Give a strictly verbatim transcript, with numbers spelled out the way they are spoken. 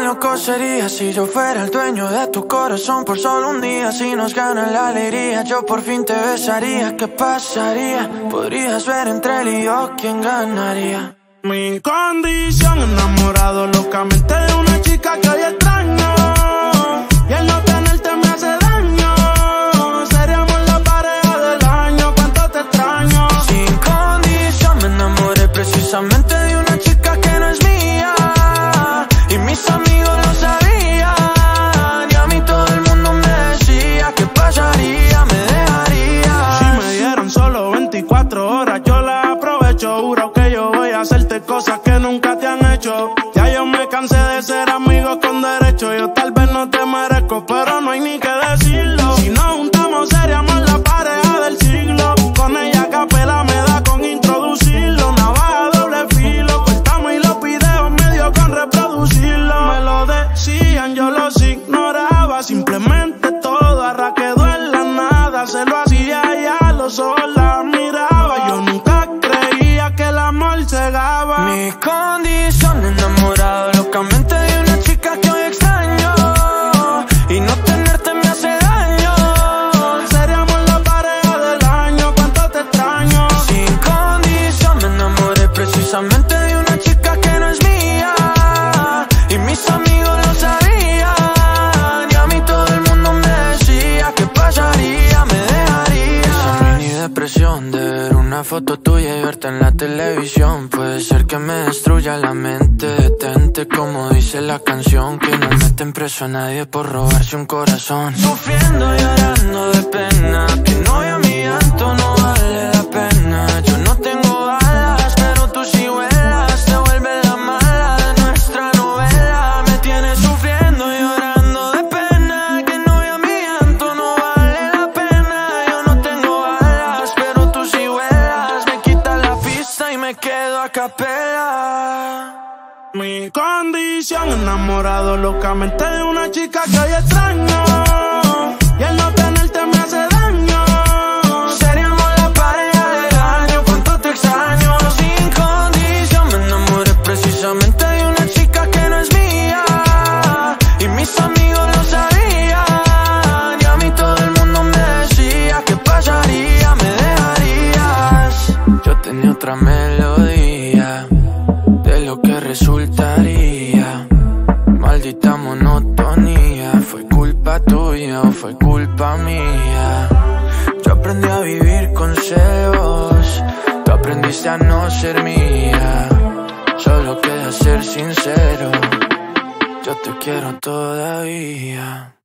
tan loco sería si yo fuera el dueño de tu corazón por solo un día. Si nos gana la alegría, yo por fin te besaría. ¿Qué pasaría? Podrías ver entre él y yo quién ganaría. Mi condición, enamorado locamente de una chica que hoy extraño. Y el no tenerte me hace daño. Seríamos la pareja del año, cuánto te extraño. Sin condición me enamoré precisamente de una chica que no es mía. Y mis amigos lo sabían. Y a mí todo el mundo me decía ¿qué pasaría? Me dejaría. Si me dieran solo veinticuatro horas yo las aprovecho. Juro que yo voy a hacerte cosas que nunca te han hecho. Ya yo me cansé de ser amigos con derecho. Yo tal vez no te merezco, pero no hay ni que decirlo. Si nos juntamos seríamos la pareja del siglo. Con ella a capela me da con introducirlo. Navaja doble filo, cortamos y los videos medio con reproducirlo. Me lo decían, yo los ignoraba. Simplemente todo arra quedó en la nada. Se lo hacía y a los ojos la miraba. Yo nunca creía que el amor cegaba. Mi condición, enamorado locamente de una chica que hoy extraño. Y no tenerte me hace daño. Seríamos la pareja del año, cuánto te extraño. Sin condición me enamoré precisamente de una chica que no es mía. Y mis amigos lo sabían. Y a mí todo el mundo me decía ¿qué pasaría? Me dejaría. Esa mini depresión de ver una foto tuya y verte en la televisión puede ser que me destruya la mente. Detente como dice la canción, que no meten preso a nadie por robarse un corazón. Sufriendo y llorando de pena, que novia mi llanto no vale la pena. Yo no tengo alas, pero tú sí vuelas. Te vuelve la mala de nuestra novela. Me tienes sufriendo y llorando de pena, que novia mi llanto no vale la pena. Yo no tengo alas, pero tú sí vuelas. Me quita la pista y me quedo a capela. Mi condición, enamorado locamente de una chica que hoy extraño. Y el no tenerte me hace daño. Seríamos la pareja del año, cuánto te extraño. Sin condición me enamoré precisamente de una chica que no es mía. Y mis amigos lo sabían. Y a mí todo el mundo me decía ¿qué pasaría? Me dejarías. Yo tenía otra melodía de lo que resultaría. Maldita monotonía. ¿Fue culpa tuya o fue culpa mía? Yo aprendí a vivir con celos. Tú aprendiste a no ser mía. Solo queda ser sincero. Yo te quiero todavía.